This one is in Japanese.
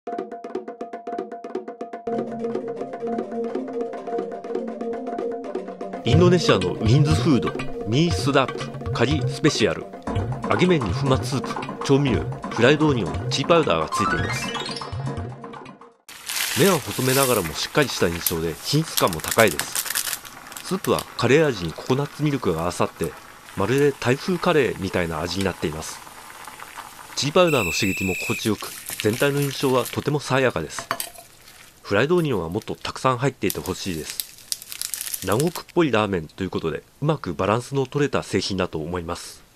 インドネシアのミンズフード、ミースダップカリスペシャル。揚げ麺に粉末スープ、調味料、フライドオニオン、チーパウダーがついています。麺は細めながらもしっかりした印象で品質感も高いです。スープはカレー味にココナッツミルクが合わさってまるでタイ風カレーみたいな味になっています。チーパウダーの刺激も心地よく、全体の印象はとても爽やかです。フライドオニオンはもっとたくさん入っていてほしいです。南国っぽいラーメンということでうまくバランスの取れた製品だと思います。